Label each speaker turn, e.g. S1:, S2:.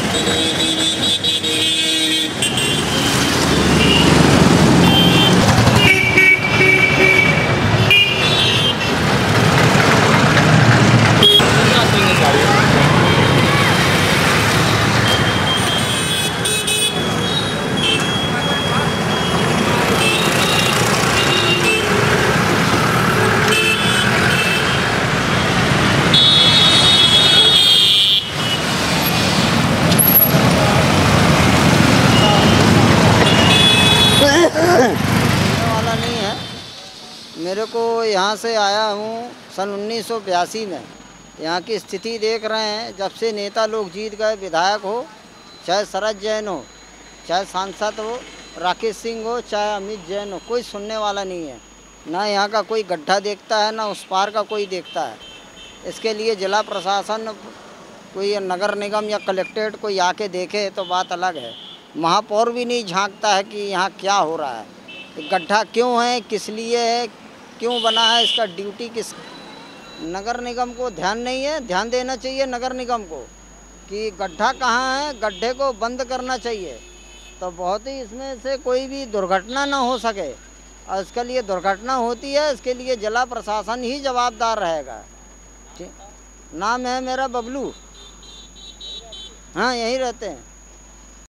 S1: वाला नहीं है। मेरे को यहाँ से आया हूँ सन 1982 में। यहाँ की स्थिति देख रहे हैं, जब से नेता लोग जीत गए, विधायक हो चाहे शरद जैन हो, चाहे सांसद हो राकेश सिंह हो, चाहे अमित जैन हो, कोई सुनने वाला नहीं है। ना यहाँ का कोई गड्ढा देखता है, ना उस पार का कोई देखता है। इसके लिए जिला प्रशासन, कोई नगर निगम या कलेक्ट्रेट कोई आके देखे तो बात अलग है। महापौर भी नहीं झांकता है कि यहाँ क्या हो रहा है, गड्ढा क्यों है, किस लिए है, क्यों बना है, इसका ड्यूटी किस। नगर निगम को ध्यान नहीं है। ध्यान देना चाहिए नगर निगम को कि गड्ढा कहाँ है, गड्ढे को बंद करना चाहिए, तो बहुत ही इसमें से कोई भी दुर्घटना ना हो सके। और इसके लिए दुर्घटना होती है, इसके लिए जिला प्रशासन ही जवाबदार रहेगा। नाम है मेरा बबलू। हाँ, यहीं रहते हैं।